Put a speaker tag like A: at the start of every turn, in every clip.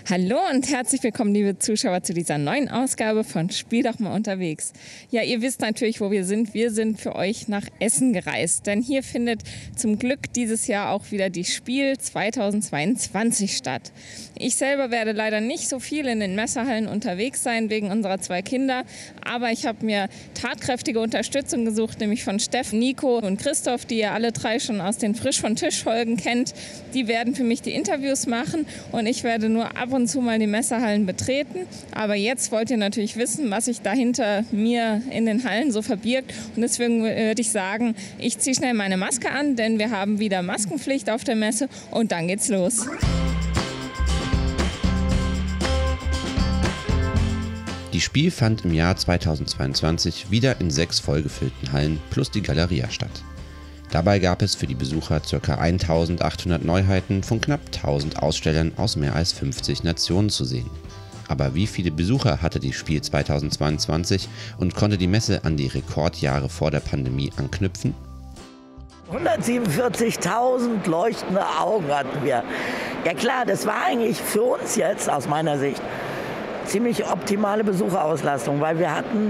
A: Hallo und herzlich willkommen, liebe Zuschauer, zu dieser neuen Ausgabe von Spiel doch mal unterwegs. Ja, ihr wisst natürlich, wo wir sind. Wir sind für euch nach Essen gereist, denn hier findet zum Glück dieses Jahr auch wieder die Spiel 2022 statt. Ich selber werde leider nicht so viel in den Messehallen unterwegs sein, wegen unserer 2 Kinder, aber ich habe mir tatkräftige Unterstützung gesucht, nämlich von Steffen, Nico und Christoph, die ihr alle 3 schon aus den Frisch von Tisch Folgen kennt. Die werden für mich die Interviews machen und ich werde nur ab und zu mal die Messehallen betreten. Aber jetzt wollt ihr natürlich wissen, was sich da hinter mir in den Hallen so verbirgt. Und deswegen würde ich sagen, ich ziehe schnell meine Maske an, denn wir haben wieder Maskenpflicht auf der Messe und dann geht's los.
B: Die Spiel fand im Jahr 2022 wieder in 6 vollgefüllten Hallen plus die Galeria statt. Dabei gab es für die Besucher ca. 1800 Neuheiten von knapp 1000 Ausstellern aus mehr als 50 Nationen zu sehen. Aber wie viele Besucher hatte die Spiel 2022 und konnte die Messe an die Rekordjahre vor der Pandemie anknüpfen?
C: 147.000 leuchtende Augen hatten wir. Ja klar, das war eigentlich für uns jetzt aus meiner Sicht ziemlich optimale Besucherauslastung, weil wir hatten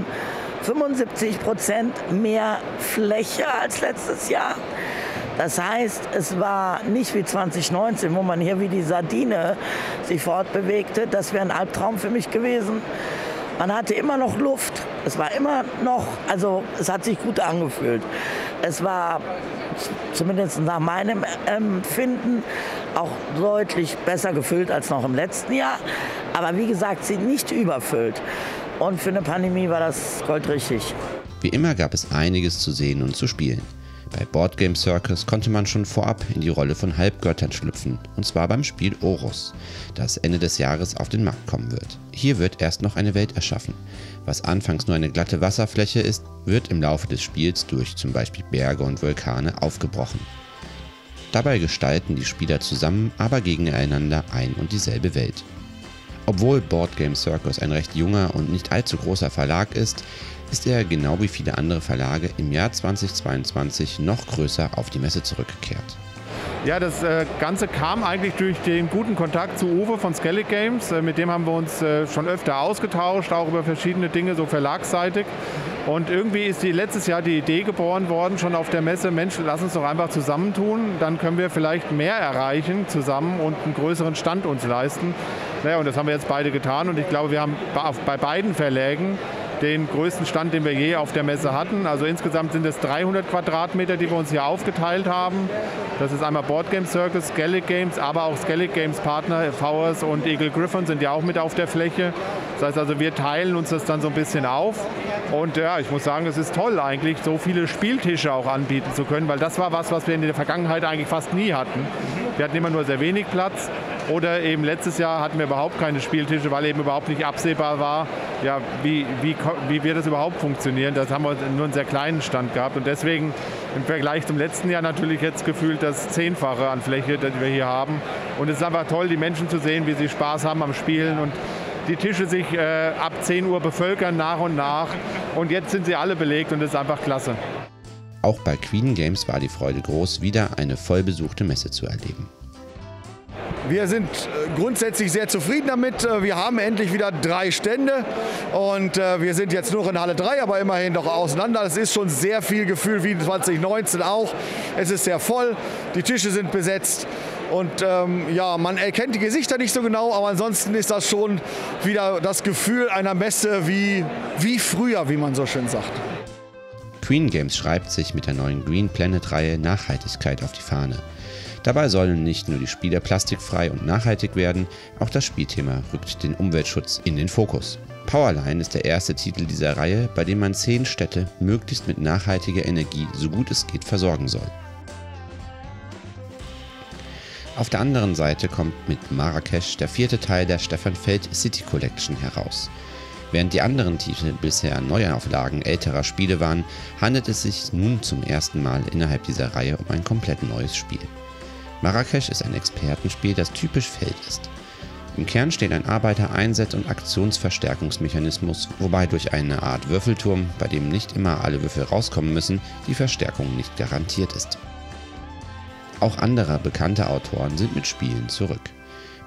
C: 75% mehr Fläche als letztes Jahr. Das heißt, es war nicht wie 2019, wo man hier wie die Sardine sich fortbewegte. Das wäre ein Albtraum für mich gewesen. Man hatte immer noch Luft. Es war immer noch, also es hat sich gut angefühlt. Es war zumindest nach meinem Empfinden auch deutlich besser gefüllt als noch im letzten Jahr. Aber wie gesagt, sie nicht überfüllt. Und für eine Pandemie war das goldrichtig.
B: Wie immer gab es einiges zu sehen und zu spielen. Bei Board Game Circus konnte man schon vorab in die Rolle von Halbgöttern schlüpfen, und zwar beim Spiel Orus, das Ende des Jahres auf den Markt kommen wird. Hier wird erst noch eine Welt erschaffen. Was anfangs nur eine glatte Wasserfläche ist, wird im Laufe des Spiels durch zum Beispiel Berge und Vulkane aufgebrochen. Dabei gestalten die Spieler zusammen, aber gegeneinander ein und dieselbe Welt. Obwohl Board Game Circus ein recht junger und nicht allzu großer Verlag ist er genau wie viele andere Verlage im Jahr 2022 noch größer auf die Messe zurückgekehrt.
D: Ja, das Ganze kam eigentlich durch den guten Kontakt zu Uwe von Skellig Games. Mit dem haben wir uns schon öfter ausgetauscht, auch über verschiedene Dinge, so verlagsseitig. Und irgendwie ist letztes Jahr die Idee geboren worden, schon auf der Messe, Mensch, lass uns doch einfach zusammentun, dann können wir vielleicht mehr erreichen zusammen und einen größeren Stand uns leisten. Naja, und das haben wir jetzt beide getan und ich glaube, wir haben bei beiden Verlägen den größten Stand, den wir je auf der Messe hatten. Also insgesamt sind es 300 Quadratmeter, die wir uns hier aufgeteilt haben. Das ist einmal Board Game Circus, Skellig Games, aber auch Skellig Games Partner, VS und Eagle Gryphon sind ja auch mit auf der Fläche. Das heißt also, wir teilen uns das dann so ein bisschen auf. Und ja, ich muss sagen, es ist toll eigentlich, so viele Spieltische auch anbieten zu können, weil das war was wir in der Vergangenheit eigentlich fast nie hatten. Wir hatten immer nur sehr wenig Platz. Oder eben letztes Jahr hatten wir überhaupt keine Spieltische, weil eben überhaupt nicht absehbar war, ja, wie wird das überhaupt funktionieren. Das haben wir nur einen sehr kleinen Stand gehabt. Und deswegen im Vergleich zum letzten Jahr natürlich jetzt gefühlt das 10-fache an Fläche, das wir hier haben. Und es ist einfach toll, die Menschen zu sehen, wie sie Spaß haben am Spielen und die Tische sich ab 10 Uhr bevölkern nach und nach. Und jetzt sind sie alle belegt und das ist einfach klasse.
B: Auch bei Queen Games war die Freude groß, wieder eine vollbesuchte Messe zu erleben.
E: Wir sind grundsätzlich sehr zufrieden damit. Wir haben endlich wieder 3 Stände und wir sind jetzt nur in Halle 3, aber immerhin noch auseinander. Es ist schon sehr viel Gefühl wie 2019 auch. Es ist sehr voll, die Tische sind besetzt und ja, man erkennt die Gesichter nicht so genau, aber ansonsten ist das schon wieder das Gefühl einer Messe wie früher, wie man so schön sagt.
B: Queen Games schreibt sich mit der neuen Green Planet-Reihe Nachhaltigkeit auf die Fahne. Dabei sollen nicht nur die Spieler plastikfrei und nachhaltig werden, auch das Spielthema rückt den Umweltschutz in den Fokus. Powerline ist der erste Titel dieser Reihe, bei dem man 10 Städte möglichst mit nachhaltiger Energie so gut es geht versorgen soll. Auf der anderen Seite kommt mit Marrakesch der 4. Teil der Stefan Feld City Collection heraus. Während die anderen Titel bisher Neuauflagen älterer Spiele waren, handelt es sich nun zum ersten Mal innerhalb dieser Reihe um ein komplett neues Spiel. Marrakesch ist ein Expertenspiel, das typisch Feld ist. Im Kern steht ein Arbeiter-Einsatz- und Aktionsverstärkungsmechanismus, wobei durch eine Art Würfelturm, bei dem nicht immer alle Würfel rauskommen müssen, die Verstärkung nicht garantiert ist. Auch andere bekannte Autoren sind mit Spielen zurück.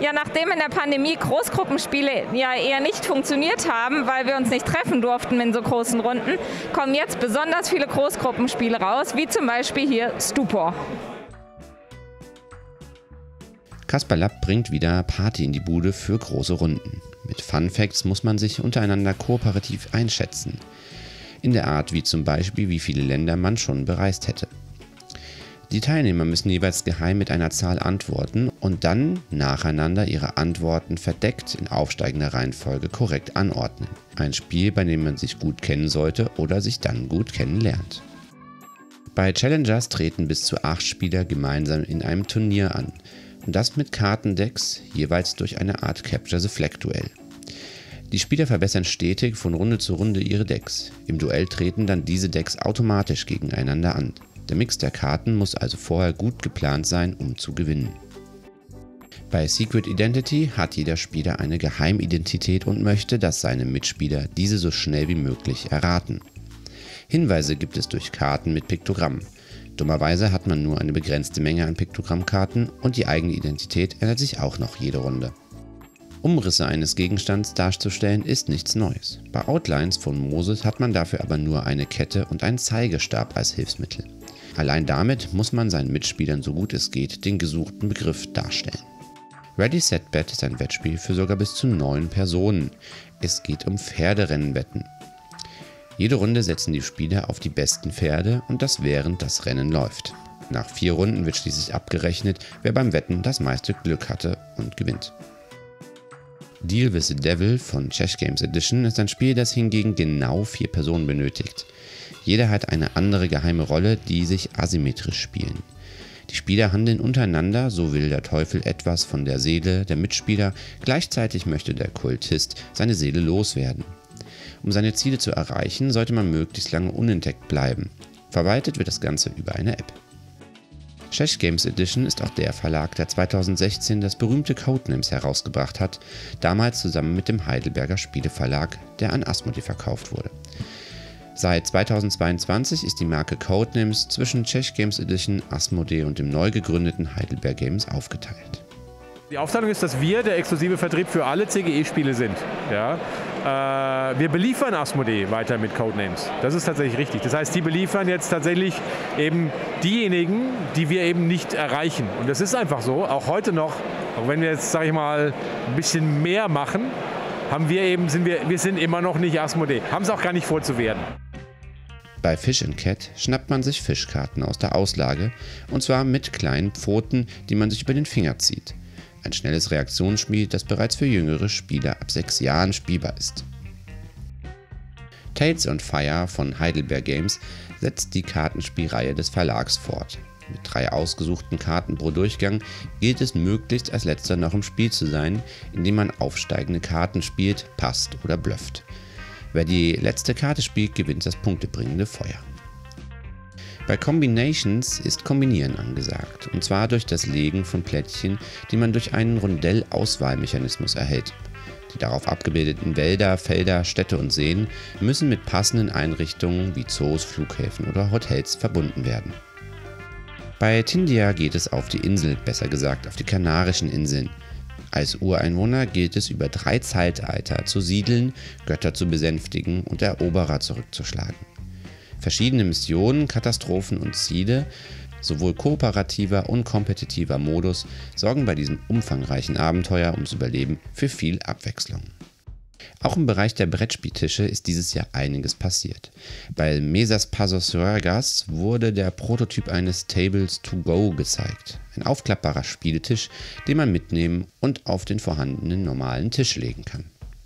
A: Ja, nachdem in der Pandemie Großgruppenspiele ja eher nicht funktioniert haben, weil wir uns nicht treffen durften in so großen Runden, kommen jetzt besonders viele Großgruppenspiele raus, wie zum Beispiel hier Stupor.
B: Kasper Lab bringt wieder Party in die Bude für große Runden. Mit Fun Facts muss man sich untereinander kooperativ einschätzen. In der Art wie zum Beispiel, wie viele Länder man schon bereist hätte. Die Teilnehmer müssen jeweils geheim mit einer Zahl antworten und dann nacheinander ihre Antworten verdeckt in aufsteigender Reihenfolge korrekt anordnen. Ein Spiel, bei dem man sich gut kennen sollte oder sich dann gut kennenlernt. Bei Challengers treten bis zu 8 Spieler gemeinsam in einem Turnier an. Und das mit Kartendecks, jeweils durch eine Art Capture-the-Flag-Duell. Die Spieler verbessern stetig von Runde zu Runde ihre Decks. Im Duell treten dann diese Decks automatisch gegeneinander an. Der Mix der Karten muss also vorher gut geplant sein, um zu gewinnen. Bei Secret Identity hat jeder Spieler eine Geheimidentität und möchte, dass seine Mitspieler diese so schnell wie möglich erraten. Hinweise gibt es durch Karten mit Piktogrammen. Dummerweise hat man nur eine begrenzte Menge an Piktogrammkarten und die eigene Identität ändert sich auch noch jede Runde. Umrisse eines Gegenstands darzustellen ist nichts Neues. Bei Outlines von Moses hat man dafür aber nur eine Kette und einen Zeigestab als Hilfsmittel. Allein damit muss man seinen Mitspielern so gut es geht den gesuchten Begriff darstellen. Ready Set Bet ist ein Wettspiel für sogar bis zu 9 Personen. Es geht um Pferderennenwetten. Jede Runde setzen die Spieler auf die besten Pferde und das während das Rennen läuft. Nach 4 Runden wird schließlich abgerechnet, wer beim Wetten das meiste Glück hatte und gewinnt. Deal with the Devil von Chess Games Edition ist ein Spiel, das hingegen genau 4 Personen benötigt. Jeder hat eine andere geheime Rolle, die sich asymmetrisch spielen. Die Spieler handeln untereinander, so will der Teufel etwas von der Seele der Mitspieler, gleichzeitig möchte der Kultist seine Seele loswerden. Um seine Ziele zu erreichen, sollte man möglichst lange unentdeckt bleiben. Verwaltet wird das Ganze über eine App. Chess Games Edition ist auch der Verlag, der 2016 das berühmte Codenames herausgebracht hat, damals zusammen mit dem Heidelberger Spieleverlag, der an Asmodee verkauft wurde. Seit 2022 ist die Marke Codenames zwischen Chess Games Edition, Asmodee und dem neu gegründeten Heidelberg Games aufgeteilt.
D: Die Aufteilung ist, dass wir der exklusive Vertrieb für alle CGE-Spiele sind. Ja? Wir beliefern Asmodee weiter mit Codenames. Das ist tatsächlich richtig. Das heißt, die beliefern jetzt tatsächlich eben diejenigen, die wir eben nicht erreichen. Und das ist einfach so, auch heute noch, auch wenn wir jetzt, sage ich mal, ein bisschen mehr machen, sind wir immer noch nicht Asmodee. Haben es auch gar nicht vor zu werden.
B: Bei Fish & Cat schnappt man sich Fischkarten aus der Auslage, und zwar mit kleinen Pfoten, die man sich über den Finger zieht. Ein schnelles Reaktionsspiel, das bereits für jüngere Spieler ab 6 Jahren spielbar ist. Tales on Fire von Heidelberg Games setzt die Kartenspielreihe des Verlags fort. Mit 3 ausgesuchten Karten pro Durchgang gilt es möglichst als letzter noch im Spiel zu sein, indem man aufsteigende Karten spielt, passt oder blufft. Wer die letzte Karte spielt, gewinnt das punktebringende Feuer. Bei Combinations ist Kombinieren angesagt, und zwar durch das Legen von Plättchen, die man durch einen Rondell-Auswahlmechanismus erhält. Die darauf abgebildeten Wälder, Felder, Städte und Seen müssen mit passenden Einrichtungen wie Zoos, Flughäfen oder Hotels verbunden werden. Bei Tindia geht es auf die Insel, besser gesagt auf die Kanarischen Inseln. Als Ureinwohner gilt es, über 3 Zeitalter zu siedeln, Götter zu besänftigen und Eroberer zurückzuschlagen. Verschiedene Missionen, Katastrophen und Ziele, sowohl kooperativer und kompetitiver Modus, sorgen bei diesem umfangreichen Abenteuer ums Überleben für viel Abwechslung. Auch im Bereich der Brettspieltische ist dieses Jahr einiges passiert. Bei Mesas Pasos Ruegas wurde der Prototyp eines Tables to Go gezeigt. Ein aufklappbarer Spieltisch, den man mitnehmen und auf den vorhandenen normalen Tisch legen kann.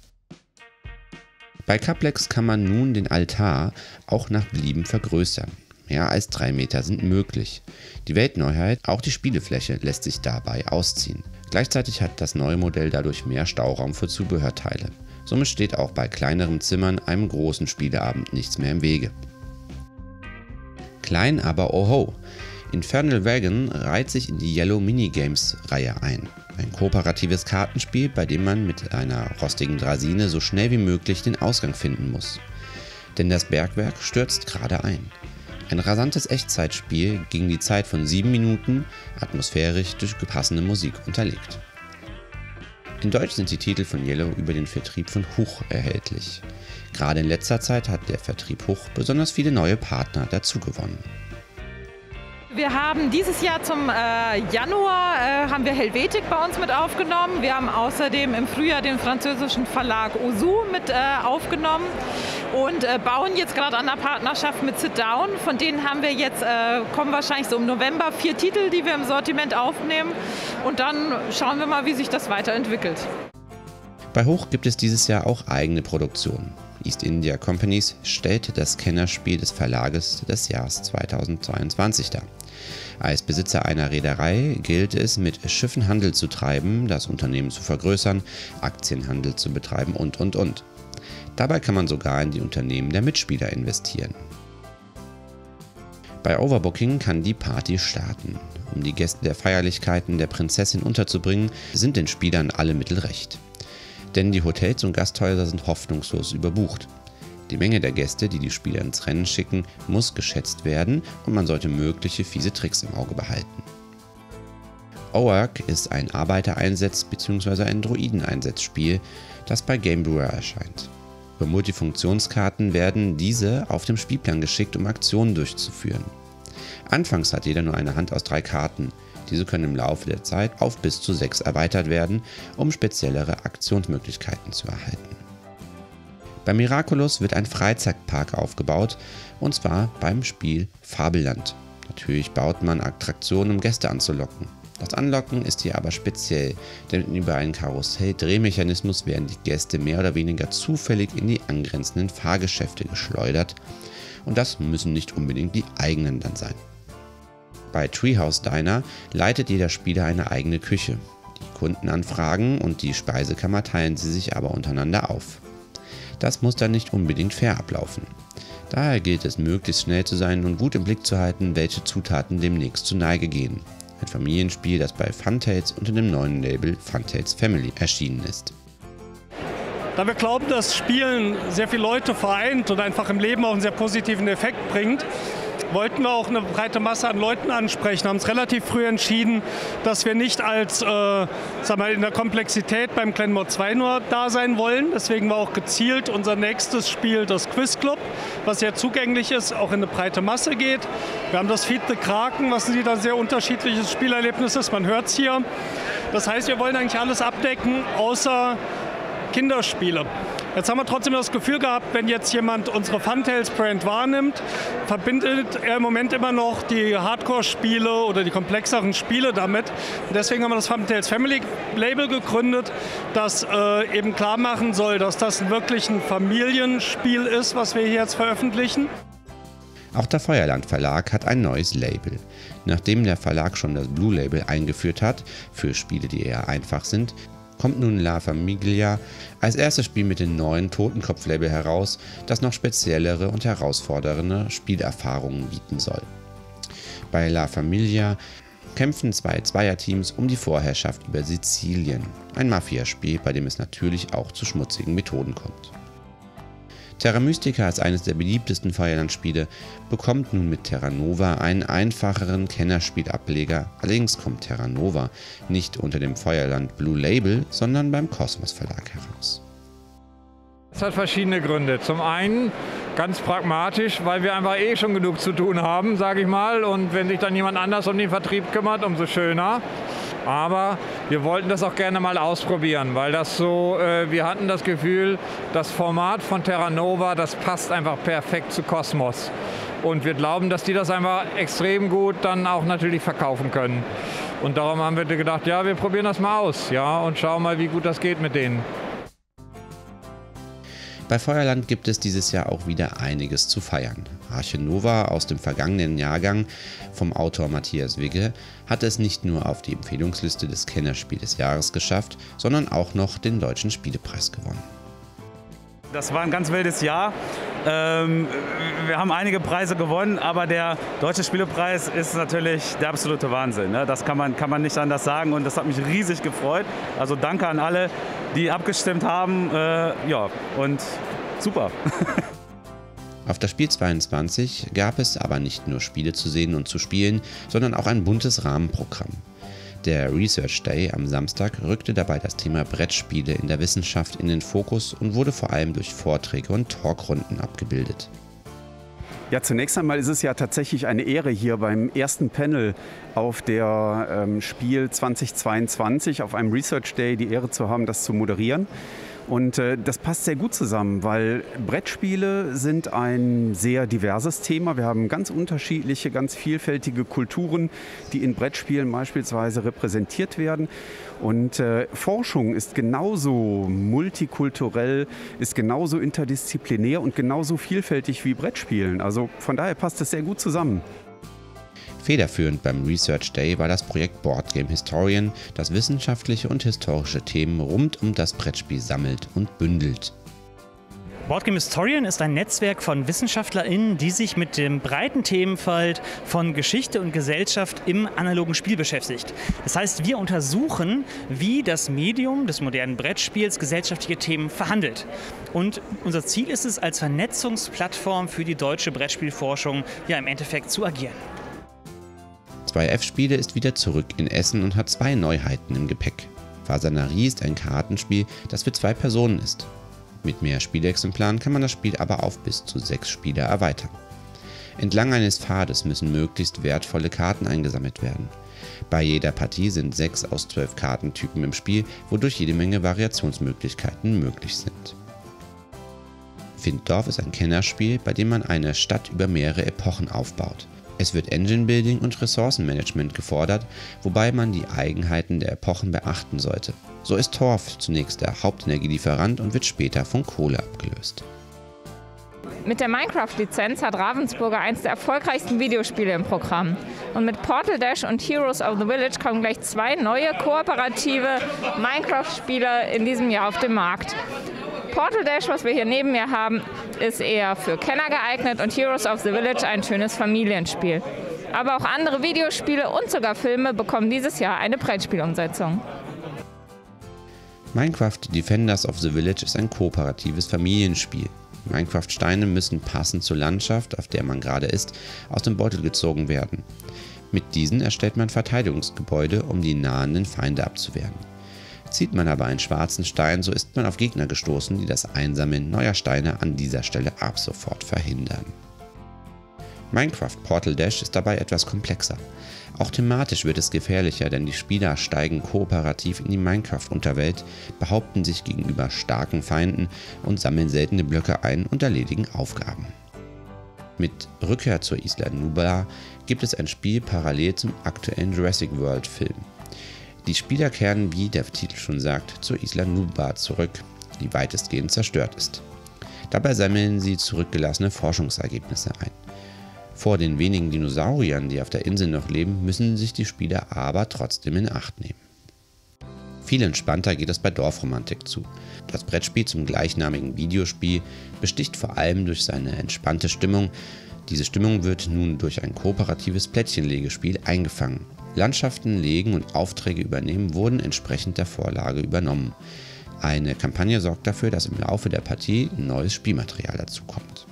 B: Bei Caplex kann man nun den Altar auch nach Belieben vergrößern. Mehr als 3 Meter sind möglich. Die Weltneuheit, auch die Spielefläche, lässt sich dabei ausziehen. Gleichzeitig hat das neue Modell dadurch mehr Stauraum für Zubehörteile. Somit steht auch bei kleineren Zimmern einem großen Spieleabend nichts mehr im Wege. Klein aber oho! Infernal Wagon reiht sich in die Yellow Minigames-Reihe ein. Ein kooperatives Kartenspiel, bei dem man mit einer rostigen Draisine so schnell wie möglich den Ausgang finden muss. Denn das Bergwerk stürzt gerade ein. Ein rasantes Echtzeitspiel gegen die Zeit von 7 Minuten, atmosphärisch durch passende Musik unterlegt. In Deutsch sind die Titel von Yellow über den Vertrieb von Huch erhältlich. Gerade in letzter Zeit hat der Vertrieb Huch besonders viele neue Partner dazugewonnen.
F: Wir haben dieses Jahr zum Januar haben wir Helvetik bei uns mit aufgenommen. Wir haben außerdem im Frühjahr den französischen Verlag Ozu mit aufgenommen und bauen jetzt gerade an der Partnerschaft mit Sit Down. Von denen haben wir jetzt, kommen wahrscheinlich so im November 4 Titel, die wir im Sortiment aufnehmen. Und dann schauen wir mal, wie sich das weiterentwickelt.
B: Bei Huch gibt es dieses Jahr auch eigene Produktionen. East India Companies stellt das Kennerspiel des Verlages des Jahres 2022 dar. Als Besitzer einer Reederei gilt es, mit Schiffen Handel zu treiben, das Unternehmen zu vergrößern, Aktienhandel zu betreiben und. Dabei kann man sogar in die Unternehmen der Mitspieler investieren. Bei Overbooking kann die Party starten. Um die Gäste der Feierlichkeiten der Prinzessin unterzubringen, sind den Spielern alle Mittel recht. Denn die Hotels und Gasthäuser sind hoffnungslos überbucht. Die Menge der Gäste, die die Spieler ins Rennen schicken, muss geschätzt werden und man sollte mögliche fiese Tricks im Auge behalten. Oark ist ein Arbeitereinsatz- bzw. ein Droideneinsatzspiel, das bei Game Brewer erscheint. Über Multifunktionskarten werden diese auf dem Spielplan geschickt, um Aktionen durchzuführen. Anfangs hat jeder nur eine Hand aus 3 Karten. Diese können im Laufe der Zeit auf bis zu 6 erweitert werden, um speziellere Aktionsmöglichkeiten zu erhalten. Bei Miraculous wird ein Freizeitpark aufgebaut, und zwar beim Spiel Fabelland. Natürlich baut man Attraktionen, um Gäste anzulocken. Das Anlocken ist hier aber speziell, denn über einen Karussell-Drehmechanismus werden die Gäste mehr oder weniger zufällig in die angrenzenden Fahrgeschäfte geschleudert, und das müssen nicht unbedingt die eigenen dann sein. Bei Treehouse Diner leitet jeder Spieler eine eigene Küche. Die Kundenanfragen und die Speisekammer teilen sie sich aber untereinander auf. Das muss dann nicht unbedingt fair ablaufen. Daher gilt es, möglichst schnell zu sein und gut im Blick zu halten, welche Zutaten demnächst zu Neige gehen. Ein Familienspiel, das bei Funtails unter dem neuen Label Funtails Family erschienen ist.
G: Da wir glauben, dass Spielen sehr viele Leute vereint und einfach im Leben auch einen sehr positiven Effekt bringt, wollten wir auch eine breite Masse an Leuten ansprechen, haben uns relativ früh entschieden, dass wir nicht als in der Komplexität beim Glenmore 2 nur da sein wollen. Deswegen war auch gezielt unser nächstes Spiel das Quiz Club, was sehr zugänglich ist, auch in eine breite Masse geht. Wir haben das Feed the Kraken, was wieder ein sehr unterschiedliches Spielerlebnis ist, man hört es hier. Das heißt, wir wollen eigentlich alles abdecken, außer Kinderspiele. Jetzt haben wir trotzdem das Gefühl gehabt, wenn jetzt jemand unsere Funtails-Brand wahrnimmt, verbindet er im Moment immer noch die Hardcore-Spiele oder die komplexeren Spiele damit. Und deswegen haben wir das Funtails Family Label gegründet, das eben klar machen soll, dass das wirklich ein Familienspiel ist, was wir hier jetzt veröffentlichen.
B: Auch der Feuerland Verlag hat ein neues Label. Nachdem der Verlag schon das Blue Label eingeführt hat, für Spiele, die eher einfach sind, kommt nun La Familia als erstes Spiel mit dem neuen Totenkopf-Label heraus, das noch speziellere und herausfordernde Spielerfahrungen bieten soll. Bei La Familia kämpfen 2 Zweierteams um die Vorherrschaft über Sizilien, ein Mafiaspiel, bei dem es natürlich auch zu schmutzigen Methoden kommt. Terra Mystica als eines der beliebtesten Feuerland-Spiele bekommt nun mit Terra Nova einen einfacheren Kennerspielableger, allerdings kommt Terra Nova nicht unter dem Feuerland Blue Label, sondern beim Kosmos Verlag heraus.
H: Das hat verschiedene Gründe. Zum einen ganz pragmatisch, weil wir einfach schon genug zu tun haben, sage ich mal, und wenn sich dann jemand anders um den Vertrieb kümmert, umso schöner. Aber wir wollten das auch gerne mal ausprobieren, weil das so, wir hatten das Gefühl, das Format von Terra Nova, das passt einfach perfekt zu Kosmos. Und wir glauben, dass die das einfach extrem gut dann auch natürlich verkaufen können. Und darum haben wir gedacht, ja, wir probieren das mal aus, ja, und schauen mal, wie gut das geht mit denen.
B: Bei Feuerland gibt es dieses Jahr auch wieder einiges zu feiern. Arche Nova aus dem vergangenen Jahrgang vom Autor Matthias Wigge hat es nicht nur auf die Empfehlungsliste des Kennerspiel des Jahres geschafft, sondern auch noch den Deutschen Spielepreis gewonnen.
I: Das war ein ganz wildes Jahr. Wir haben einige Preise gewonnen, aber der Deutsche Spielepreis ist natürlich der absolute Wahnsinn. Das kann man nicht anders sagen und das hat mich riesig gefreut. Also danke an alle, die abgestimmt haben. Ja, und super.
B: Auf der Spiel 22 gab es aber nicht nur Spiele zu sehen und zu spielen, sondern auch ein buntes Rahmenprogramm. Der Research Day am Samstag rückte dabei das Thema Brettspiele in der Wissenschaft in den Fokus und wurde vor allem durch Vorträge und Talkrunden abgebildet.
J: Ja, zunächst einmal ist es ja tatsächlich eine Ehre, hier beim ersten Panel auf der Spiel 2022 auf einem Research Day die Ehre zu haben, das zu moderieren. Und das passt sehr gut zusammen, weil Brettspiele sind ein sehr diverses Thema. Wir haben ganz unterschiedliche, ganz vielfältige Kulturen, die in Brettspielen beispielsweise repräsentiert werden. Und Forschung ist genauso multikulturell, ist genauso interdisziplinär und genauso vielfältig wie Brettspielen. Also von daher passt es sehr gut zusammen.
B: Federführend beim Research Day war das Projekt Board Game Historian, das wissenschaftliche und historische Themen rund um das Brettspiel sammelt und bündelt.
K: Board Game Historian ist ein Netzwerk von WissenschaftlerInnen, die sich mit dem breiten Themenfeld von Geschichte und Gesellschaft im analogen Spiel beschäftigt. Das heißt, wir untersuchen, wie das Medium des modernen Brettspiels gesellschaftliche Themen verhandelt. Und unser Ziel ist es, als Vernetzungsplattform für die deutsche Brettspielforschung ja im Endeffekt zu agieren.
B: 2F-Spiele ist wieder zurück in Essen und hat 2 Neuheiten im Gepäck. Fasanerie ist ein Kartenspiel, das für 2 Personen ist. Mit mehr Spielexemplaren kann man das Spiel aber auf bis zu 6 Spieler erweitern. Entlang eines Pfades müssen möglichst wertvolle Karten eingesammelt werden. Bei jeder Partie sind 6 aus 12 Kartentypen im Spiel, wodurch jede Menge Variationsmöglichkeiten möglich sind. Finddorf ist ein Kennerspiel, bei dem man eine Stadt über mehrere Epochen aufbaut. Es wird Engine-Building und Ressourcenmanagement gefordert, wobei man die Eigenheiten der Epochen beachten sollte. So ist Torf zunächst der Hauptenergielieferant und wird später von Kohle abgelöst.
A: Mit der Minecraft-Lizenz hat Ravensburger eines der erfolgreichsten Videospiele im Programm. Und mit Portal Dash und Heroes of the Village kommen gleich 2 neue kooperative Minecraft-Spiele in diesem Jahr auf den Markt. Portal Dash, was wir hier neben mir haben, ist eher für Kenner geeignet und Heroes of the Village ein schönes Familienspiel. Aber auch andere Videospiele und sogar Filme bekommen dieses Jahr eine Brettspielumsetzung.
B: Minecraft Defenders of the Village ist ein kooperatives Familienspiel. Minecraft-Steine müssen passend zur Landschaft, auf der man gerade ist, aus dem Beutel gezogen werden. Mit diesen erstellt man Verteidigungsgebäude, um die nahenden Feinde abzuwehren. Zieht man aber einen schwarzen Stein, so ist man auf Gegner gestoßen, die das Einsammeln neuer Steine an dieser Stelle ab sofort verhindern. Minecraft Portal Dash ist dabei etwas komplexer. Auch thematisch wird es gefährlicher, denn die Spieler steigen kooperativ in die Minecraft-Unterwelt, behaupten sich gegenüber starken Feinden und sammeln seltene Blöcke ein und erledigen Aufgaben. Mit Rückkehr zur Isla Nublar gibt es ein Spiel parallel zum aktuellen Jurassic World-Film. Die Spieler kehren, wie der Titel schon sagt, zur Isla Nublar zurück, die weitestgehend zerstört ist. Dabei sammeln sie zurückgelassene Forschungsergebnisse ein. Vor den wenigen Dinosauriern, die auf der Insel noch leben, müssen sich die Spieler aber trotzdem in Acht nehmen. Viel entspannter geht es bei Dorfromantik zu. Das Brettspiel zum gleichnamigen Videospiel besticht vor allem durch seine entspannte Stimmung. Diese Stimmung wird nun durch ein kooperatives Plättchenlegespiel eingefangen. Landschaften legen und Aufträge übernehmen wurden entsprechend der Vorlage übernommen. Eine Kampagne sorgt dafür, dass im Laufe der Partie neues Spielmaterial dazukommt.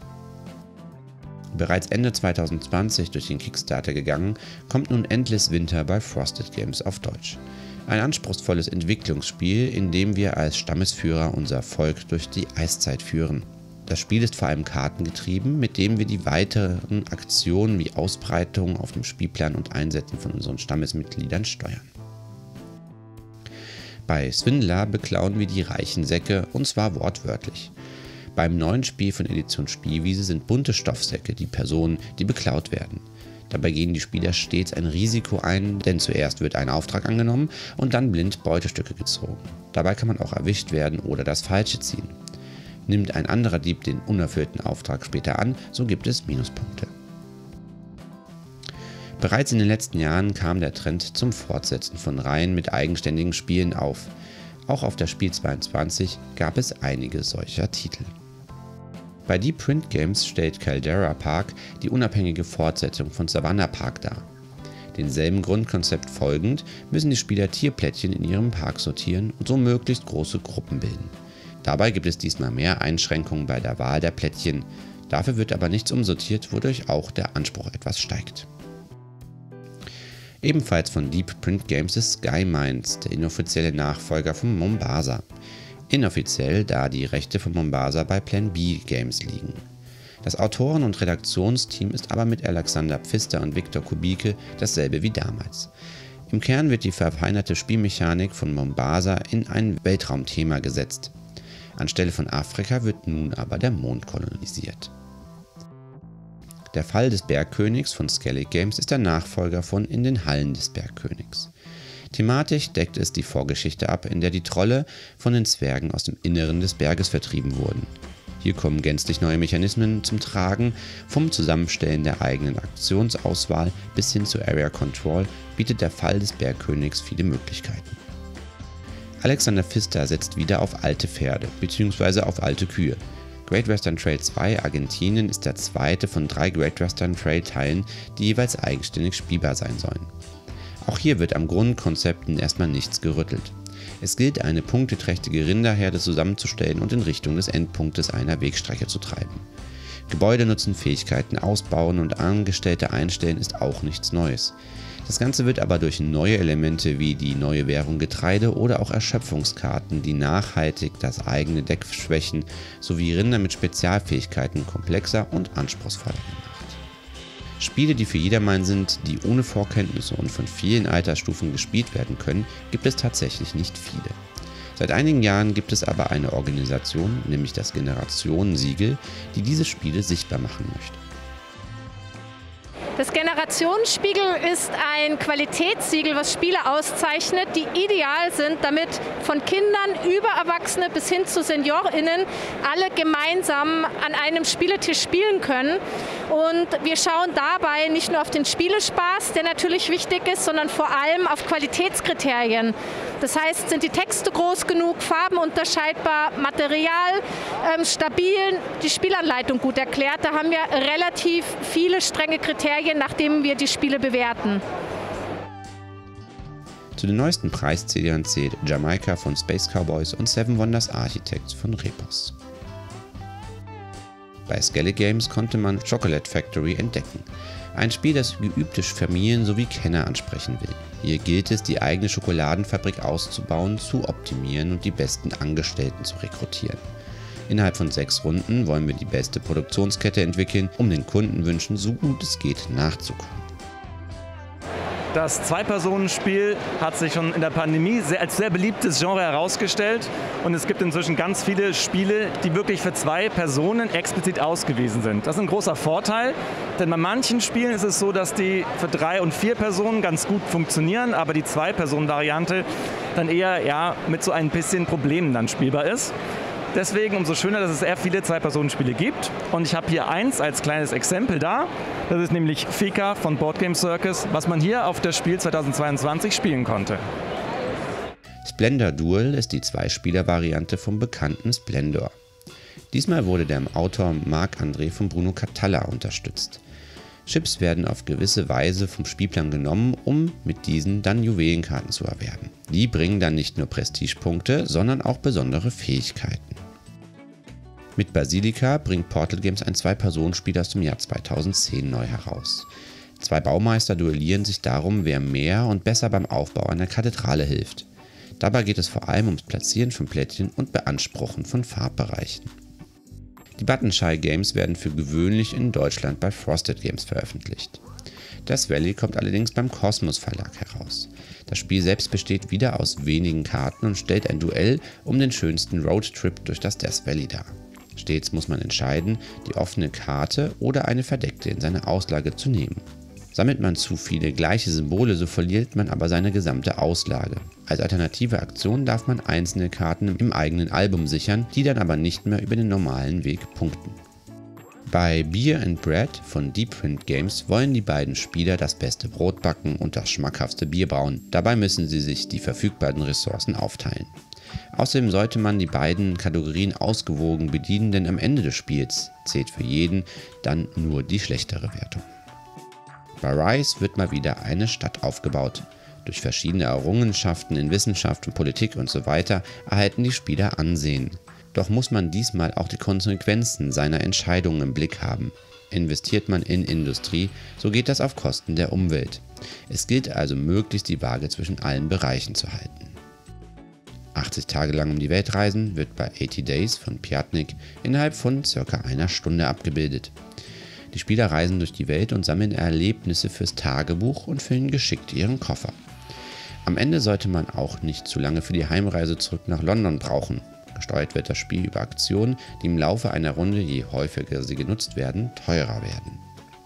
B: Bereits Ende 2020 durch den Kickstarter gegangen, kommt nun Endless Winter bei Frosted Games auf Deutsch. Ein anspruchsvolles Entwicklungsspiel, in dem wir als Stammesführer unser Volk durch die Eiszeit führen. Das Spiel ist vor allem kartengetrieben, mit dem wir die weiteren Aktionen wie Ausbreitung auf dem Spielplan und Einsetzen von unseren Stammesmitgliedern steuern. Bei Swindler beklauen wir die reichen Säcke, und zwar wortwörtlich. Beim neuen Spiel von Edition Spielwiese sind bunte Stoffsäcke die Personen, die beklaut werden. Dabei gehen die Spieler stets ein Risiko ein, denn zuerst wird ein Auftrag angenommen und dann blind Beutestücke gezogen. Dabei kann man auch erwischt werden oder das Falsche ziehen. Nimmt ein anderer Dieb den unerfüllten Auftrag später an, so gibt es Minuspunkte. Bereits in den letzten Jahren kam der Trend zum Fortsetzen von Reihen mit eigenständigen Spielen auf. Auch auf der Spiel 22 gab es einige solcher Titel. Bei Deep Print Games stellt Caldera Park die unabhängige Fortsetzung von Savannah Park dar. Demselben Grundkonzept folgend müssen die Spieler Tierplättchen in ihrem Park sortieren und so möglichst große Gruppen bilden. Dabei gibt es diesmal mehr Einschränkungen bei der Wahl der Plättchen, dafür wird aber nichts umsortiert, wodurch auch der Anspruch etwas steigt. Ebenfalls von Deep Print Games ist Sky Mines, der inoffizielle Nachfolger von Mombasa. Inoffiziell, da die Rechte von Mombasa bei Plan B Games liegen. Das Autoren- und Redaktionsteam ist aber mit Alexander Pfister und Viktor Kubicki dasselbe wie damals. Im Kern wird die verfeinerte Spielmechanik von Mombasa in ein Weltraumthema gesetzt. Anstelle von Afrika wird nun aber der Mond kolonisiert. Der Fall des Bergkönigs von Skellig Games ist der Nachfolger von In den Hallen des Bergkönigs. Thematisch deckt es die Vorgeschichte ab, in der die Trolle von den Zwergen aus dem Inneren des Berges vertrieben wurden. Hier kommen gänzlich neue Mechanismen zum Tragen, vom Zusammenstellen der eigenen Aktionsauswahl bis hin zu Area Control bietet der Fall des Bergkönigs viele Möglichkeiten. Alexander Pfister setzt wieder auf alte Pferde bzw. auf alte Kühe. Great Western Trail 2 Argentinien ist der zweite von 3 Great Western Trail Teilen, die jeweils eigenständig spielbar sein sollen. Auch hier wird am Grundkonzepten erstmal nichts gerüttelt. Es gilt, eine punkteträchtige Rinderherde zusammenzustellen und in Richtung des Endpunktes einer Wegstrecke zu treiben. Gebäude nutzen, Fähigkeiten ausbauen und Angestellte einstellen ist auch nichts Neues. Das Ganze wird aber durch neue Elemente wie die neue Währung Getreide oder auch Erschöpfungskarten, die nachhaltig das eigene Deck schwächen, sowie Rinder mit Spezialfähigkeiten komplexer und anspruchsvoller gemacht. Spiele, die für jedermann sind, die ohne Vorkenntnisse und von vielen Altersstufen gespielt werden können, gibt es tatsächlich nicht viele. Seit einigen Jahren gibt es aber eine Organisation, nämlich das Generationensiegel, die diese Spiele sichtbar machen möchte.
L: Das Generationsspiegel ist ein Qualitätssiegel, was Spiele auszeichnet, die ideal sind, damit von Kindern über Erwachsene bis hin zu SeniorInnen alle gemeinsam an einem Spieletisch spielen können. Und wir schauen dabei nicht nur auf den Spielespaß, der natürlich wichtig ist, sondern vor allem auf Qualitätskriterien. Das heißt, sind die Texte groß genug, Farben unterscheidbar, Material stabil, die Spielanleitung gut erklärt. Da haben wir relativ viele strenge Kriterien, nachdem wir die Spiele bewerten.
B: Zu den neuesten Preiszählern zählt Jamaika von Space Cowboys und Seven Wonders Architects von Repos. Bei Skellig Games konnte man Chocolate Factory entdecken. Ein Spiel, das geübte Familien sowie Kenner ansprechen will. Hier gilt es, die eigene Schokoladenfabrik auszubauen, zu optimieren und die besten Angestellten zu rekrutieren. Innerhalb von 6 Runden wollen wir die beste Produktionskette entwickeln, um den Kundenwünschen so gut es geht nachzukommen.
M: Das Zwei-Personen-Spiel hat sich schon in der Pandemie als sehr beliebtes Genre herausgestellt und es gibt inzwischen ganz viele Spiele, die wirklich für 2 Personen explizit ausgewiesen sind. Das ist ein großer Vorteil, denn bei manchen Spielen ist es so, dass die für 3 und 4 Personen ganz gut funktionieren, aber die 2-Personen-Variante dann eher mit so ein bisschen Problemen dann spielbar ist. Deswegen umso schöner, dass es eher viele 2-Personen-Spiele gibt. Und ich habe hier eins als kleines Exempel da. Das ist nämlich Fika von Board Game Circus, was man hier auf das Spiel 2022 spielen konnte.
B: Splendor Duel ist die 2-Spieler-Variante vom bekannten Splendor. Diesmal wurde der Autor Marc-André von Bruno Catalla unterstützt. Chips werden auf gewisse Weise vom Spielplan genommen, um mit diesen dann Juwelenkarten zu erwerben. Die bringen dann nicht nur Prestigepunkte, sondern auch besondere Fähigkeiten. Mit Basilica bringt Portal Games ein 2-Personen-Spiel aus dem Jahr 2010 neu heraus. 2 Baumeister duellieren sich darum, wer mehr und besser beim Aufbau einer Kathedrale hilft. Dabei geht es vor allem ums Platzieren von Plättchen und Beanspruchen von Farbbereichen. Die Buttonshy Games werden für gewöhnlich in Deutschland bei Frosted Games veröffentlicht. Death Valley kommt allerdings beim Kosmos Verlag heraus. Das Spiel selbst besteht wieder aus wenigen Karten und stellt ein Duell um den schönsten Roadtrip durch das Death Valley dar. Stets muss man entscheiden, die offene Karte oder eine verdeckte in seine Auslage zu nehmen. Sammelt man zu viele gleiche Symbole, so verliert man aber seine gesamte Auslage. Als alternative Aktion darf man einzelne Karten im eigenen Album sichern, die dann aber nicht mehr über den normalen Weg punkten. Bei Beer and Bread von Deep Print Games wollen die beiden Spieler das beste Brot backen und das schmackhaftste Bier brauen. Dabei müssen sie sich die verfügbaren Ressourcen aufteilen. Außerdem sollte man die beiden Kategorien ausgewogen bedienen, denn am Ende des Spiels zählt für jeden dann nur die schlechtere Wertung. Bei Rise wird mal wieder eine Stadt aufgebaut. Durch verschiedene Errungenschaften in Wissenschaft und Politik usw. erhalten die Spieler Ansehen. Doch muss man diesmal auch die Konsequenzen seiner Entscheidungen im Blick haben. Investiert man in Industrie, so geht das auf Kosten der Umwelt. Es gilt also möglichst die Waage zwischen allen Bereichen zu halten. 80 Tage lang um die Welt reisen wird bei 80 Days von Piatnik innerhalb von ca. einer Stunde abgebildet. Die Spieler reisen durch die Welt und sammeln Erlebnisse fürs Tagebuch und füllen geschickt ihren Koffer. Am Ende sollte man auch nicht zu lange für die Heimreise zurück nach London brauchen. Gesteuert wird das Spiel über Aktionen, die im Laufe einer Runde, je häufiger sie genutzt werden, teurer werden.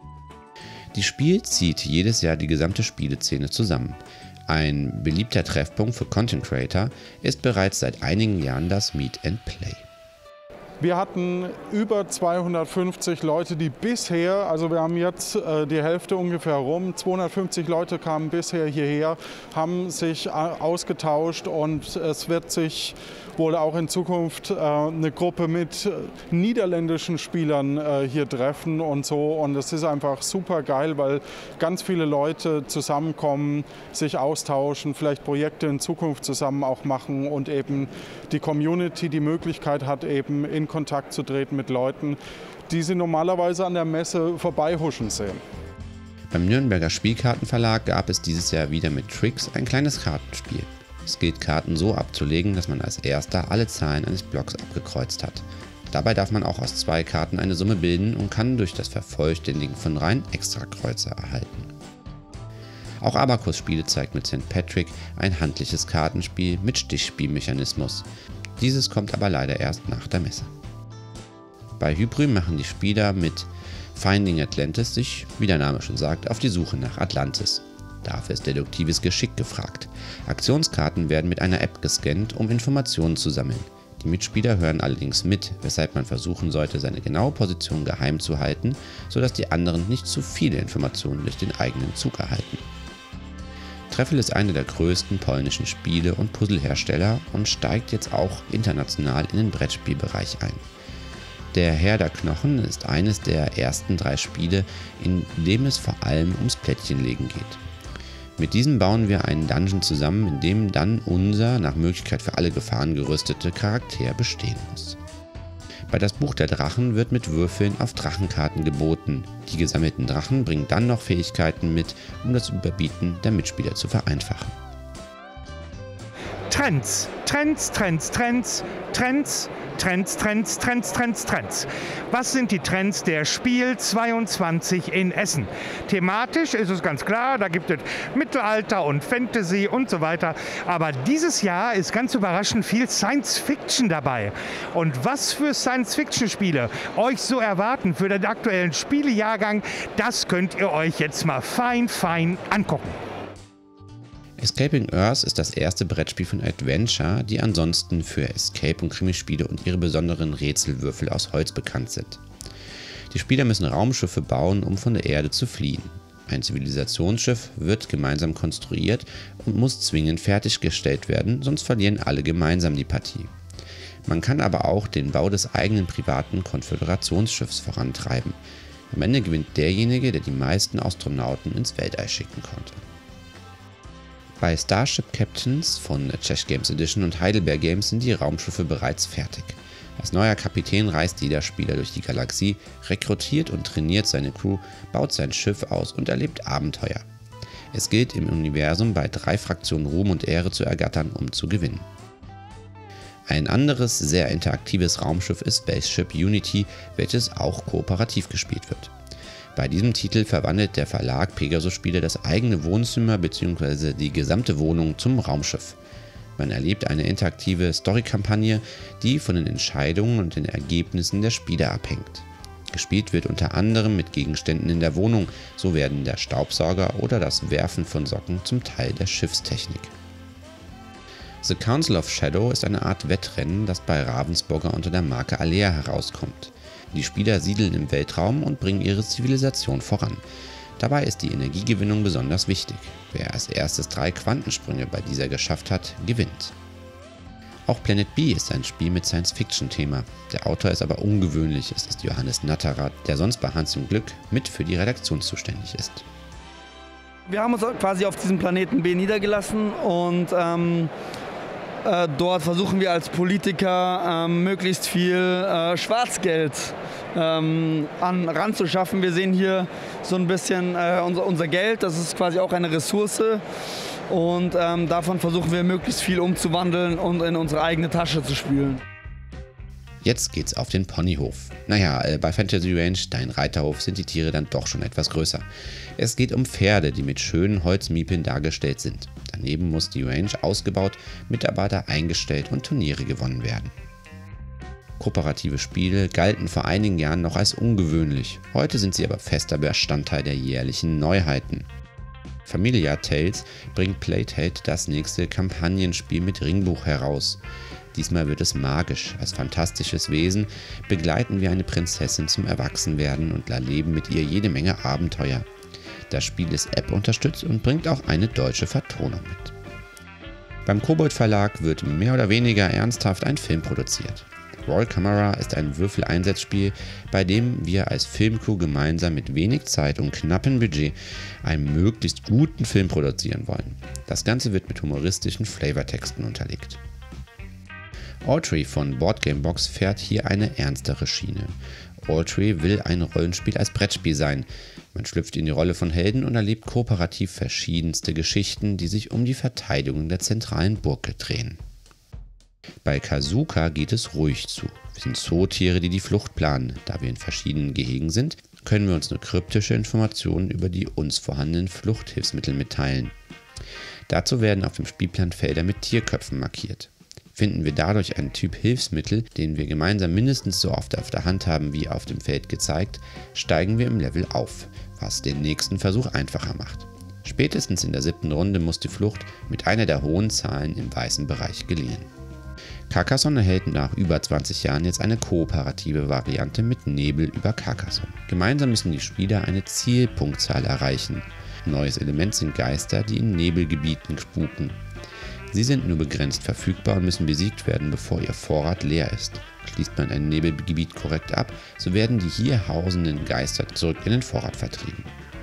B: Das Spiel zieht jedes Jahr die gesamte Spieleszene zusammen. Ein beliebter Treffpunkt für Content Creator ist bereits seit einigen Jahren das Meet and Play.
N: Wir hatten über 250 Leute, die bisher, also wir haben jetzt die Hälfte ungefähr rum, 250 Leute kamen bisher hierher, haben sich ausgetauscht und es wird sich wohl auch in Zukunft eine Gruppe mit niederländischen Spielern hier treffen und so. Und es ist einfach super geil, weil ganz viele Leute zusammenkommen, sich austauschen, vielleicht Projekte in Zukunft zusammen auch machen und eben die Community die Möglichkeit hat, eben in Kontakt zu treten mit Leuten, die sie normalerweise an der Messe vorbeihuschen sehen.
B: Beim Nürnberger Spielkartenverlag gab es dieses Jahr wieder mit Tricks ein kleines Kartenspiel. Es gilt, Karten so abzulegen, dass man als erster alle Zahlen eines Blocks abgekreuzt hat. Dabei darf man auch aus 2 Karten eine Summe bilden und kann durch das Vervollständigen von Reihen Extrakreuzer erhalten. Auch Abacus-Spiele zeigt mit St. Patrick ein handliches Kartenspiel mit Stichspielmechanismus. Dieses kommt aber leider erst nach der Messe. Bei Hybrym machen die Spieler mit Finding Atlantis sich, wie der Name schon sagt, auf die Suche nach Atlantis. Dafür ist deduktives Geschick gefragt. Aktionskarten werden mit einer App gescannt, um Informationen zu sammeln. Die Mitspieler hören allerdings mit, weshalb man versuchen sollte, seine genaue Position geheim zu halten, sodass die anderen nicht zu viele Informationen durch den eigenen Zug erhalten. Treffel ist einer der größten polnischen Spiele- und Puzzlehersteller und steigt jetzt auch international in den Brettspielbereich ein. Der Herr der Knochen ist eines der ersten 3 Spiele, in dem es vor allem ums Plättchenlegen geht. Mit diesem bauen wir einen Dungeon zusammen, in dem dann unser, nach Möglichkeit für alle Gefahren gerüstete Charakter bestehen muss. Bei das Buch der Drachen wird mit Würfeln auf Drachenkarten geboten. Die gesammelten Drachen bringen dann noch Fähigkeiten mit, um das Überbieten der Mitspieler zu vereinfachen.
O: Trends, Trends, Trends, Trends, Trends, Trends, Trends, Trends, Trends, Trends. Was sind die Trends der Spiel 22 in Essen? Thematisch ist es ganz klar, da gibt es Mittelalter und Fantasy und so weiter. Aber dieses Jahr ist ganz überraschend viel Science Fiction dabei. Und was für Science Fiction Spiele euch so erwarten für den aktuellen Spielejahrgang, das könnt ihr euch jetzt mal fein angucken.
B: Escaping Earth ist das erste Brettspiel von Adventure, die ansonsten für Escape- und Krimispiele und ihre besonderen Rätselwürfel aus Holz bekannt sind. Die Spieler müssen Raumschiffe bauen, um von der Erde zu fliehen. Ein Zivilisationsschiff wird gemeinsam konstruiert und muss zwingend fertiggestellt werden, sonst verlieren alle gemeinsam die Partie. Man kann aber auch den Bau des eigenen privaten Konföderationsschiffs vorantreiben. Am Ende gewinnt derjenige, der die meisten Astronauten ins Weltall schicken konnte. Bei Starship Captains von Czech Games Edition und Heidelberg Games sind die Raumschiffe bereits fertig. Als neuer Kapitän reist jeder Spieler durch die Galaxie, rekrutiert und trainiert seine Crew, baut sein Schiff aus und erlebt Abenteuer. Es gilt im Universum bei 3 Fraktionen Ruhm und Ehre zu ergattern, um zu gewinnen. Ein anderes, sehr interaktives Raumschiff ist Spaceship Unity, welches auch kooperativ gespielt wird. Bei diesem Titel verwandelt der Verlag Pegasus Spiele das eigene Wohnzimmer bzw. die gesamte Wohnung zum Raumschiff. Man erlebt eine interaktive Story-Kampagne, die von den Entscheidungen und den Ergebnissen der Spieler abhängt. Gespielt wird unter anderem mit Gegenständen in der Wohnung, so werden der Staubsauger oder das Werfen von Socken zum Teil der Schiffstechnik. The Council of Shadow ist eine Art Wettrennen, das bei Ravensburger unter der Marke Alea herauskommt. Die Spieler siedeln im Weltraum und bringen ihre Zivilisation voran. Dabei ist die Energiegewinnung besonders wichtig. Wer als erstes 3 Quantensprünge bei dieser geschafft hat, gewinnt. Auch Planet B ist ein Spiel mit Science-Fiction-Thema. Der Autor ist aber ungewöhnlich, es ist Johannes Natterath, der sonst bei Hans im Glück mit für die Redaktion zuständig ist.
P: Wir haben uns quasi auf diesem Planeten B niedergelassen und dort versuchen wir als Politiker möglichst viel Schwarzgeld ranzuschaffen. Wir sehen hier so ein bisschen unser Geld, das ist quasi auch eine Ressource. Und davon versuchen wir möglichst viel umzuwandeln und in unsere eigene Tasche zu spülen.
B: Jetzt geht's auf den Ponyhof. Naja, bei Fantasy Ranch, dein Reiterhof, sind die Tiere dann doch schon etwas größer. Es geht um Pferde, die mit schönen Holzmiepeln dargestellt sind. Daneben muss die Ranch ausgebaut, Mitarbeiter eingestellt und Turniere gewonnen werden. Kooperative Spiele galten vor einigen Jahren noch als ungewöhnlich. Heute sind sie aber fester Bestandteil der jährlichen Neuheiten. Familia Tales bringt Playtale das nächste Kampagnenspiel mit Ringbuch heraus. Diesmal wird es magisch. Als fantastisches Wesen begleiten wir eine Prinzessin zum Erwachsenwerden und erleben mit ihr jede Menge Abenteuer. Das Spiel ist App unterstützt und bringt auch eine deutsche Vertonung mit. Beim Kobold Verlag wird mehr oder weniger ernsthaft ein Film produziert. Roll Camera ist ein Würfeleinsatzspiel, bei dem wir als Filmcrew gemeinsam mit wenig Zeit und knappem Budget einen möglichst guten Film produzieren wollen. Das Ganze wird mit humoristischen Flavortexten unterlegt. Autry von Boardgamebox fährt hier eine ernstere Schiene. Autry will ein Rollenspiel als Brettspiel sein. Man schlüpft in die Rolle von Helden und erlebt kooperativ verschiedenste Geschichten, die sich um die Verteidigung der zentralen Burg drehen. Bei Kazuka geht es ruhig zu. Wir sind Zootiere, die die Flucht planen. Da wir in verschiedenen Gehegen sind, können wir uns nur kryptische Informationen über die uns vorhandenen Fluchthilfsmittel mitteilen. Dazu werden auf dem Spielplan Felder mit Tierköpfen markiert. Finden wir dadurch einen Typ Hilfsmittel, den wir gemeinsam mindestens so oft auf der Hand haben wie auf dem Feld gezeigt, steigen wir im Level auf, was den nächsten Versuch einfacher macht. Spätestens in der 7. Runde muss die Flucht mit einer der hohen Zahlen im weißen Bereich gelingen. Carcassonne erhält nach über 20 Jahren jetzt eine kooperative Variante mit Nebel über Carcassonne. Gemeinsam müssen die Spieler eine Zielpunktzahl erreichen. Neues Element sind Geister, die in Nebelgebieten spuken. Sie sind nur begrenzt verfügbar und müssen besiegt werden, bevor ihr Vorrat leer ist. Schließt man ein Nebelgebiet korrekt ab, so werden die hier hausenden Geister zurück in den Vorrat vertrieben.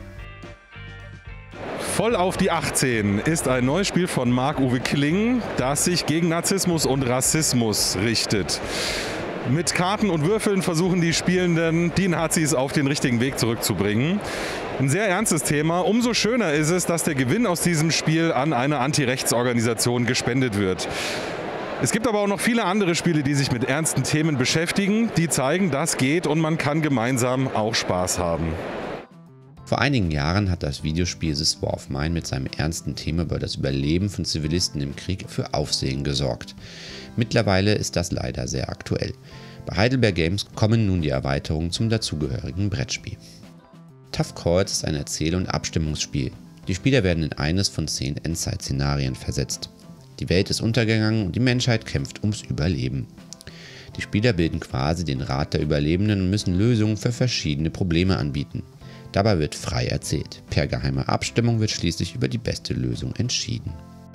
Q: Voll auf die 18 ist ein neues Spiel von Marc-Uwe Kling, das sich gegen Narzissmus und Rassismus richtet. Mit Karten und Würfeln versuchen die Spielenden, die Nazis auf den richtigen Weg zurückzubringen. Ein sehr ernstes Thema. Umso schöner ist es, dass der Gewinn aus diesem Spiel an eine Anti-Rechts-Organisation gespendet wird. Es gibt aber auch noch viele andere Spiele, die sich mit ernsten Themen beschäftigen, die zeigen, das geht und man kann gemeinsam auch Spaß haben.
B: Vor einigen Jahren hat das Videospiel The War of Mine mit seinem ernsten Thema über das Überleben von Zivilisten im Krieg für Aufsehen gesorgt. Mittlerweile ist das leider sehr aktuell. Bei Heidelberg Games kommen nun die Erweiterungen zum dazugehörigen Brettspiel. Tough Calls ist ein Erzähl- und Abstimmungsspiel. Die Spieler werden in eines von 10 Endzeit-Szenarien versetzt. Die Welt ist untergegangen und die Menschheit kämpft ums Überleben. Die Spieler bilden quasi den Rat der Überlebenden und müssen Lösungen für verschiedene Probleme anbieten. Dabei wird frei erzählt. Per geheimer Abstimmung wird schließlich über die beste Lösung entschieden.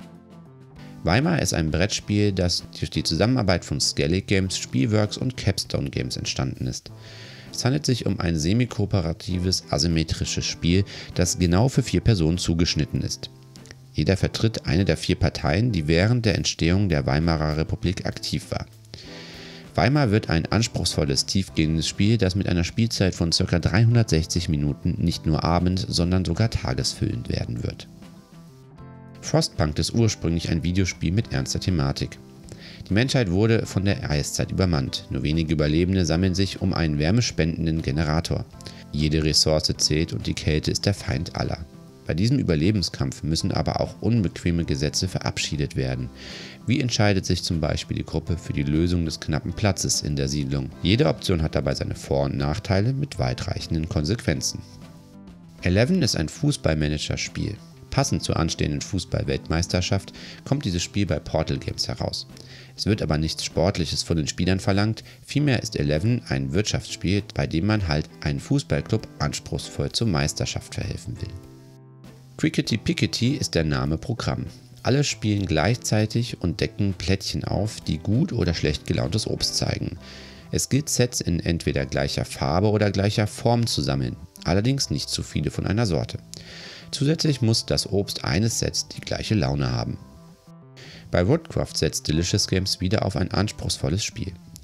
B: Weimar ist ein Brettspiel, das durch die Zusammenarbeit von Skellig Games, Spielworks und Capstone Games entstanden ist. Es handelt sich um ein semi-kooperatives, asymmetrisches Spiel, das genau für 4 Personen zugeschnitten ist. Jeder vertritt eine der 4 Parteien, die während der Entstehung der Weimarer Republik aktiv war. Weimar wird ein anspruchsvolles, tiefgehendes Spiel, das mit einer Spielzeit von ca. 360 Minuten nicht nur abends, sondern sogar tagesfüllend werden wird. Frostpunk ist ursprünglich ein Videospiel mit ernster Thematik. Die Menschheit wurde von der Eiszeit übermannt. Nur wenige Überlebende sammeln sich um einen wärmespendenden Generator. Jede Ressource zählt und die Kälte ist der Feind aller. Bei diesem Überlebenskampf müssen aber auch unbequeme Gesetze verabschiedet werden. Wie entscheidet sich zum Beispiel die Gruppe für die Lösung des knappen Platzes in der Siedlung? Jede Option hat dabei seine Vor- und Nachteile mit weitreichenden Konsequenzen. 11 ist ein Fußballmanager-Spiel. Passend zur anstehenden Fußball-Weltmeisterschaft kommt dieses Spiel bei Portal Games heraus. Es wird aber nichts Sportliches von den Spielern verlangt, vielmehr ist 11 ein Wirtschaftsspiel, bei dem man halt einen Fußballclub anspruchsvoll zur Meisterschaft verhelfen will. Crickety Pickety ist der Name Programm. Alle spielen gleichzeitig und decken Plättchen auf, die gut oder schlecht gelauntes Obst zeigen. Es gilt, Sets in entweder gleicher Farbe oder gleicher Form zu sammeln, allerdings nicht zu viele von einer Sorte. Zusätzlich muss das Obst eines Sets die gleiche Laune haben. Bei Woodcraft setzt Delicious Games wieder auf ein anspruchsvolles Spiel.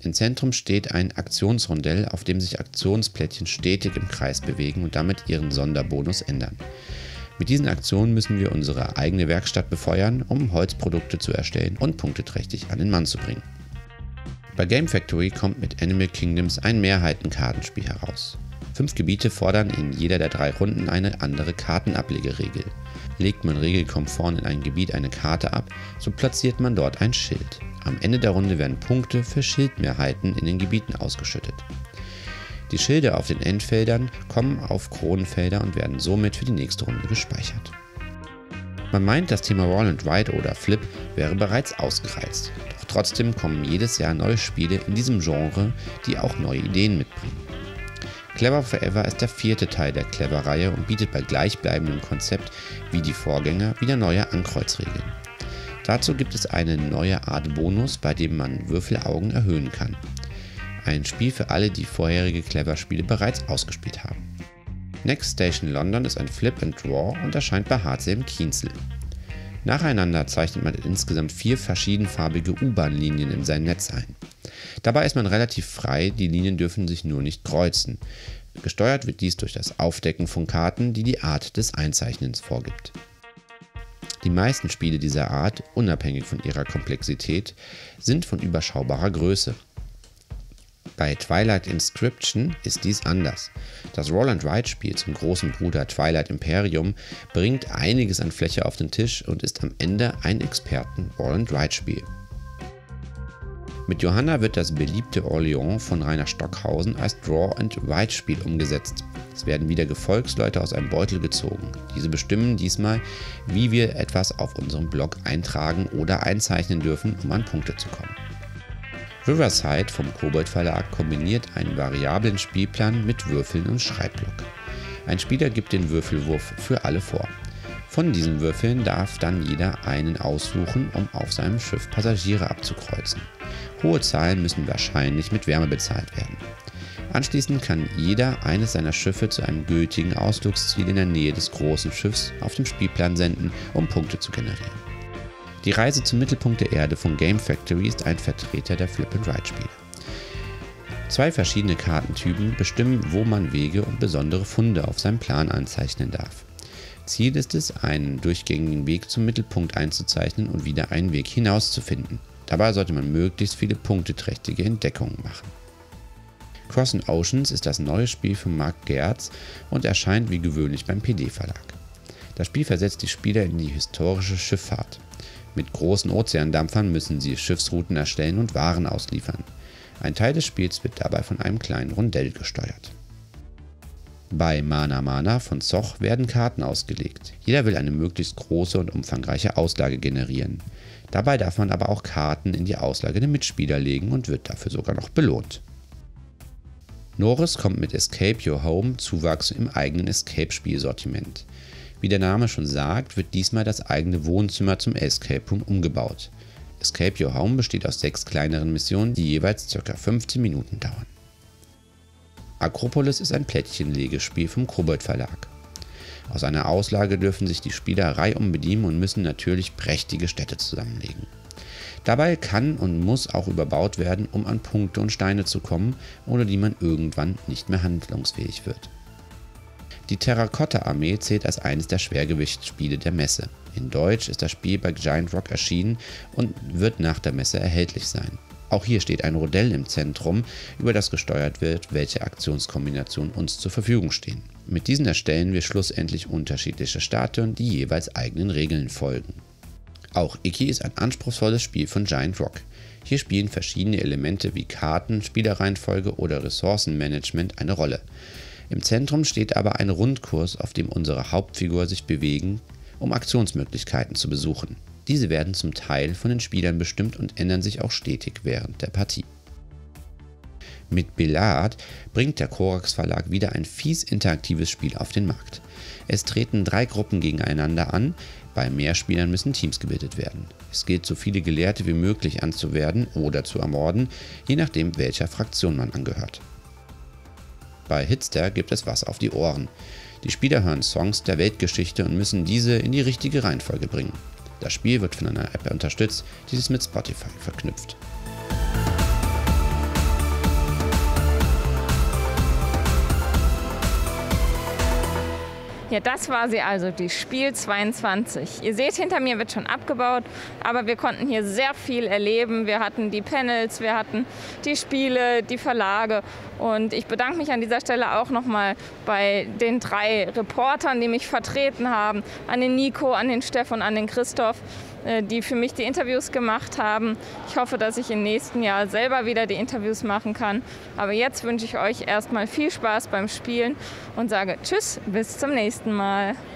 B: Im Zentrum steht ein Aktionsrondell, auf dem sich Aktionsplättchen stetig im Kreis bewegen und damit ihren Sonderbonus ändern. Mit diesen Aktionen müssen wir unsere eigene Werkstatt befeuern, um Holzprodukte zu erstellen und punkteträchtig an den Mann zu bringen. Bei Game Factory kommt mit Animal Kingdoms ein Mehrheitenkartenspiel heraus. 5 Gebiete fordern in jeder der 3 Runden eine andere Kartenablegeregel. Legt man regelkonform in ein Gebiet eine Karte ab, so platziert man dort ein Schild. Am Ende der Runde werden Punkte für Schildmehrheiten in den Gebieten ausgeschüttet. Die Schilder auf den Endfeldern kommen auf Kronenfelder und werden somit für die nächste Runde gespeichert. Man meint, das Thema Roll and Ride oder Flip wäre bereits ausgereizt. Doch trotzdem kommen jedes Jahr neue Spiele in diesem Genre, die auch neue Ideen mitbringen. Clever Forever ist der 4. Teil der Clever-Reihe und bietet bei gleichbleibendem Konzept wie die Vorgänger wieder neue Ankreuzregeln. Dazu gibt es eine neue Art Bonus, bei dem man Würfelaugen erhöhen kann. Ein Spiel für alle, die vorherige Clever-Spiele bereits ausgespielt haben. Next Station London ist ein Flip and Draw und erscheint bei HCM Kienzl. Nacheinander zeichnet man insgesamt 4 verschiedenfarbige U-Bahn-Linien in sein Netz ein. Dabei ist man relativ frei, die Linien dürfen sich nur nicht kreuzen. Gesteuert wird dies durch das Aufdecken von Karten, die die Art des Einzeichnens vorgibt. Die meisten Spiele dieser Art, unabhängig von ihrer Komplexität, sind von überschaubarer Größe. Bei Twilight Inscription ist dies anders. Das Roll-and-Ride-Spiel zum großen Bruder Twilight Imperium bringt einiges an Fläche auf den Tisch und ist am Ende ein Experten-Roll-and-Ride-Spiel. Mit Johanna wird das beliebte Orléans von Rainer Stockhausen als Draw-and-Ride-Spiel umgesetzt. Es werden wieder Gefolgsleute aus einem Beutel gezogen. Diese bestimmen diesmal, wie wir etwas auf unserem Blog eintragen oder einzeichnen dürfen, um an Punkte zu kommen. Riverside vom Kobold Verlag kombiniert einen variablen Spielplan mit Würfeln und Schreibblock. Ein Spieler gibt den Würfelwurf für alle vor. Von diesen Würfeln darf dann jeder einen aussuchen, um auf seinem Schiff Passagiere abzukreuzen. Hohe Zahlen müssen wahrscheinlich mit Wärme bezahlt werden. Anschließend kann jeder eines seiner Schiffe zu einem gültigen Ausflugsziel in der Nähe des großen Schiffs auf dem Spielplan senden, um Punkte zu generieren. Die Reise zum Mittelpunkt der Erde von Game Factory ist ein Vertreter der Flip-and-Ride-Spiele. 2 verschiedene Kartentypen bestimmen, wo man Wege und besondere Funde auf seinem Plan anzeichnen darf. Ziel ist es, einen durchgängigen Weg zum Mittelpunkt einzuzeichnen und wieder einen Weg hinaus zu finden. Dabei sollte man möglichst viele punkteträchtige Entdeckungen machen. Cross & Oceans ist das neue Spiel von Marc Geertz und erscheint wie gewöhnlich beim PD-Verlag. Das Spiel versetzt die Spieler in die historische Schifffahrt. Mit großen Ozeandampfern müssen sie Schiffsrouten erstellen und Waren ausliefern. Ein Teil des Spiels wird dabei von einem kleinen Rondell gesteuert. Bei Mana Mana von Zoch werden Karten ausgelegt. Jeder will eine möglichst große und umfangreiche Auslage generieren. Dabei darf man aber auch Karten in die Auslage der Mitspieler legen und wird dafür sogar noch belohnt. Norris kommt mit Escape Your Home Zuwachs im eigenen Escape-Spielsortiment. Wie der Name schon sagt, wird diesmal das eigene Wohnzimmer zum Escape Room umgebaut. Escape Your Home besteht aus 6 kleineren Missionen, die jeweils ca. 15 Minuten dauern. Akropolis ist ein Plättchenlegespiel vom Kobold Verlag. Aus einer Auslage dürfen sich die Spieler reihum bedienen und müssen natürlich prächtige Städte zusammenlegen. Dabei kann und muss auch überbaut werden, um an Punkte und Steine zu kommen, ohne die man irgendwann nicht mehr handlungsfähig wird. Die Terrakotta-Armee zählt als eines der Schwergewichtsspiele der Messe. In Deutsch ist das Spiel bei Giant Rock erschienen und wird nach der Messe erhältlich sein. Auch hier steht ein Rondell im Zentrum, über das gesteuert wird, welche Aktionskombinationen uns zur Verfügung stehen. Mit diesen erstellen wir schlussendlich unterschiedliche Statuen, die jeweils eigenen Regeln folgen. Auch Iki ist ein anspruchsvolles Spiel von Giant Rock. Hier spielen verschiedene Elemente wie Karten, Spielerreihenfolge oder Ressourcenmanagement eine Rolle. Im Zentrum steht aber ein Rundkurs, auf dem unsere Hauptfigur sich bewegen, um Aktionsmöglichkeiten zu besuchen. Diese werden zum Teil von den Spielern bestimmt und ändern sich auch stetig während der Partie. Mit Billard bringt der Korax Verlag wieder ein fies interaktives Spiel auf den Markt. Es treten 3 Gruppen gegeneinander an, bei mehr Spielern müssen Teams gebildet werden. Es gilt, so viele Gelehrte wie möglich anzuwerden oder zu ermorden, je nachdem welcher Fraktion man angehört. Bei Hitster gibt es was auf die Ohren. Die Spieler hören Songs der Weltgeschichte und müssen diese in die richtige Reihenfolge bringen. Das Spiel wird von einer App unterstützt, die es mit Spotify verknüpft.
A: Ja, das war sie also, die Spiel 22. Ihr seht, hinter mir wird schon abgebaut, aber wir konnten hier sehr viel erleben. Wir hatten die Panels, wir hatten die Spiele, die Verlage. Und ich bedanke mich an dieser Stelle auch nochmal bei den 3 Reportern, die mich vertreten haben. An den Nico, an den Steff und an den Christoph, die für mich die Interviews gemacht haben. Ich hoffe, dass ich im nächsten Jahr selber wieder die Interviews machen kann. Aber jetzt wünsche ich euch erstmal viel Spaß beim Spielen und sage Tschüss, bis zum nächsten Mal.